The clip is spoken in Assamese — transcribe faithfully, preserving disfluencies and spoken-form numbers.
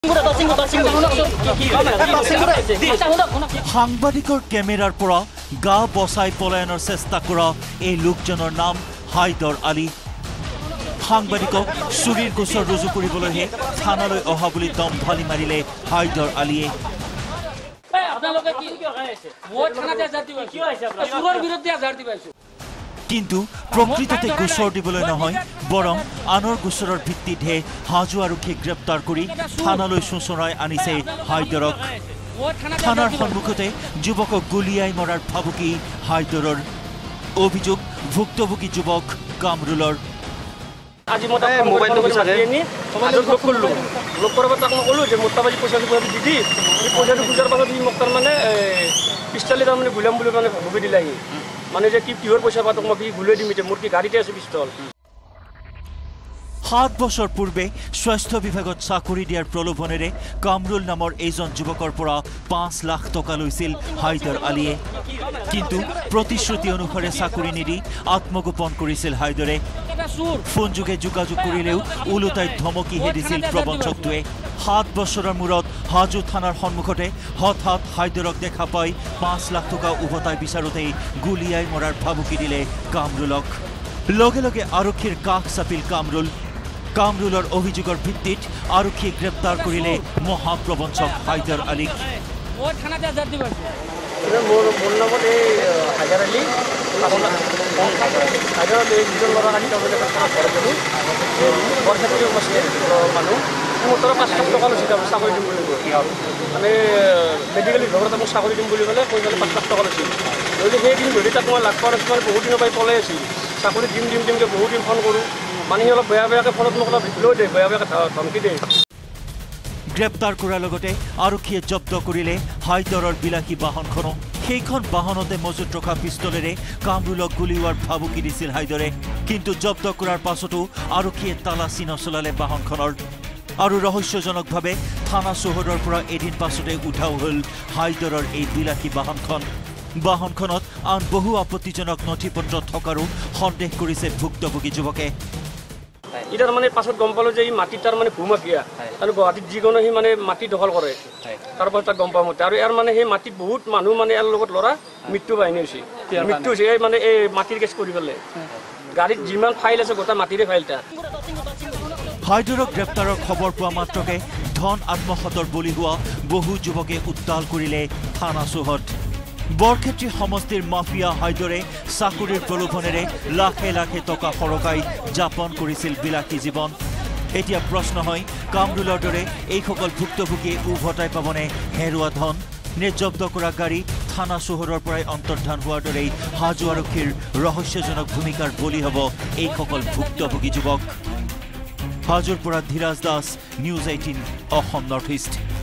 সাংবাদিকৰ কেমেৰাৰ পৰা গা বচাই পলায়নৰ চেষ্টা কৰা এই লোকজনৰ নাম হাইদৰ আলী। সাংবাদিকক চুৰিৰ গোচৰ ৰুজু কৰিবলৈহে থানালৈ অহা বুলি দম ঢালি মাৰিলে হাইদৰ আলীয়ে। কিন্তু প্ৰকৃততে গোচৰ দিবলৈ নহয়, বৰং আনৰ গোচৰৰ ভিত্তিতহে হাজো আৰক্ষীয়ে গ্ৰেপ্তাৰ কৰি থানালৈ চোঁচৰাই আনিছে হাইদৰক। থানাৰ সন্মুখতে যুৱকক গুলীয়াই মৰাৰ ভাবুকি হাইদৰৰ। অভিযোগ ভুক্তভোগী যুৱক কামৰুলৰ। আজি মই তাক মোবাইলটো বিচাৰি আনি সমাজত লগ কৰিলোঁ। লগ কৰাৰ পাছত মই ক'লোঁ যে মোৰ তাবাজি পইচাটো দি দি পইচাটো খোজাৰ পাছত সি মোক তাৰমানে পিষ্টলে তাৰমানে গুলাম বুলি মানে ভুগি দিলে। আহি মানে যে কি কিহৰ পইচা পাতক মই কি গুলিয়াই দিম এতিয়া, মোৰ কি গাড়ীতে আছে পিষ্টল। সাত বছৰ পূৰ্বে স্বাস্থ্য বিভাগত চাকৰি দিয়াৰ প্ৰলোভনেৰে কামৰুল নামৰ এইজন যুৱকৰ পৰা পাঁচ লাখ টকা লৈছিল হাইদৰ আলীয়ে। কিন্তু প্ৰতিশ্ৰুতি অনুসাৰে চাকৰি নিদি আত্মগোপন কৰিছিল হাইদৰে। ফোনযোগে যোগাযোগ কৰিলেও ওলোটাই ধমকিহে দিছিল প্ৰবঞ্চকটোৱে। সাত বছৰৰ মূৰত হাজো থানাৰ সন্মুখতে হঠাৎ হাইদৰক দেখা পাই পাঁচ লাখ টকা উভতাই বিচাৰোঁতেই গুলীয়াই মৰাৰ ভাবুকি দিলে কামৰুলক। লগে লগে আৰক্ষীৰ কাষ চাপিল কামৰুল। কামৰুলৰ অভিযোগৰ ভিত্তিত আৰক্ষীয়ে গ্ৰেপ্তাৰ কৰিলে মহাপ্ৰবঞ্চক হাইদৰ আলীক। মোৰ মোৰ নামত এই হাইদৰ আলী হাইদৰ আলী দুজন ল'ৰা আনি তাৰমানে ঘৰত গ'লোঁ। বৰক্ষেত্ৰী সমষ্টিৰ মানুহ মোৰ পৰা পাঁচ লাখ টকা লৈছিল আৰু চাকৰি দিম বুলি কৈ মানে মেডিকেল বিভাগত মোক চাকৰি দিম বুলি ক'লে কৈ পেলাই পাঁচ লাখ টকা লৈছিল। যদি সেইদিন ধৰি তাক মই লাখ পোৱা নাছিলোঁ, বহুত দিনৰ পৰাই পলাই আছিল। চাকৰি দিম দিম দিমকৈ বহুত দিন ফোন কৰোঁ, মানুহে অলপ বেয়া বেয়াকৈ ফোনত মোক অলপ ভিডিঅ' দিয়ে, বেয়া বেয়াকৈ ধমকি দিয়ে। গ্ৰেপ্তাৰ কৰাৰ লগতে আৰক্ষীয়ে জব্দ কৰিলে হাইদৰৰ বিলাসী বাহনখনো। সেইখন বাহনতে মজুত ৰখা পিষ্টলেৰে কামৰুলক গুলীওৱাৰ ভাবুকি দিছিল হাইদৰে। কিন্তু জব্দ কৰাৰ পাছতো আৰক্ষীয়ে তালাচী নচলালে বাহনখনৰ। আৰু ৰহস্যজনকভাৱে থানা চৌহদৰ পৰা এদিন পাছতে উধাও হ'ল হাইদৰৰ এই বিলাসী বাহনখন। বাহনখনত আন বহু আপত্তিজনক নথি পত্ৰ থকাৰো সন্দেহ কৰিছে ভুক্তভোগী যুৱকে। এতিয়া তাৰমানে পাছত গম পালোঁ যে এই মাটিত তাৰ মানে ভূমাফিয়া আৰু গুৱাহাটীত যিকোনো সি মানে মাটি দখল কৰে। তাৰপাছত তাক গম পাওঁ মতে আৰু ইয়াৰ মানে সেই মাটিত বহুত মানুহ মানে ইয়াৰ লগত ল'ৰা মৃত্যু বাহিনী হৈছে। মৃত্যু হৈছে এই মানে এই মাটিৰ কেছ কৰি পেলাই। গাড়ীত যিমান ফাইল আছে গোটেই মাটিৰে ফাইল তাত। হাইদৰক গ্ৰেপ্তাৰৰ খবৰ পোৱা মাত্ৰকে ধন আত্মসাতৰ বলি হোৱা বহু যুৱকে উত্তাল কৰিলে থানা চৌহদ। বৰক্ষেত্ৰী সমষ্টিৰ মাফিয়া হাইদৰে চাকৰিৰ প্ৰলোভনেৰে লাখে লাখে টকা সৰকাই যাপন কৰিছিল বিলাসী জীৱন। এতিয়া প্ৰশ্ন হয়, কামৰুলৰ দৰে এইসকল ভুক্তভোগীয়ে উভতাই পাবনে হেৰুৱা ধন? নে জব্দ কৰা গাড়ী থানা চৌহদৰ পৰাই অন্তৰ্ধান হোৱাৰ দৰেই হাজো আৰক্ষীৰ ৰহস্যজনক ভূমিকাৰ বলি হ'ব এইসকল ভুক্তভোগী যুৱক? হাজোৰ পৰা Dhiraj Das, news eighteen Assam north east.